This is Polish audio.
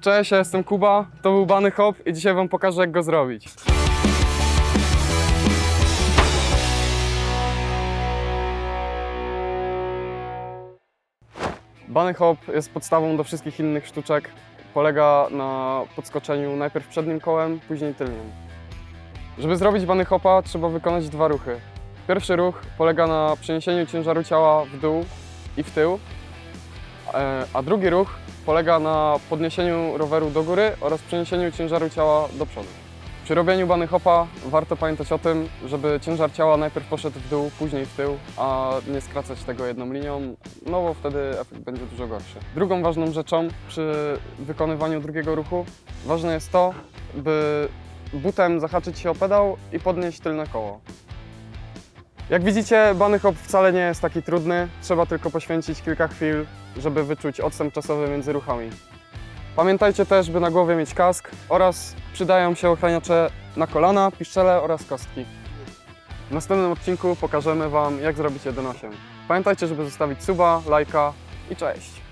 Cześć, ja jestem Kuba, to był bunny hop i dzisiaj wam pokażę, jak go zrobić. Bunny hop jest podstawą do wszystkich innych sztuczek. Polega na podskoczeniu najpierw przednim kołem, później tylnym. Żeby zrobić bunny hopa, trzeba wykonać dwa ruchy. Pierwszy ruch polega na przeniesieniu ciężaru ciała w dół i w tył, a drugi ruch polega na podniesieniu roweru do góry oraz przeniesieniu ciężaru ciała do przodu. Przy robieniu bunny hopa warto pamiętać o tym, żeby ciężar ciała najpierw poszedł w dół, później w tył, a nie skracać tego jedną linią, no bo wtedy efekt będzie dużo gorszy. Drugą ważną rzeczą przy wykonywaniu drugiego ruchu ważne jest to, by butem zahaczyć się o pedał i podnieść tylne koło. Jak widzicie, bunny hop wcale nie jest taki trudny, trzeba tylko poświęcić kilka chwil, żeby wyczuć odstęp czasowy między ruchami. Pamiętajcie też, by na głowie mieć kask oraz przydają się ochraniacze na kolana, piszczele oraz kostki. W następnym odcinku pokażemy wam, jak zrobić 1.8. Pamiętajcie, żeby zostawić suba, lajka i cześć!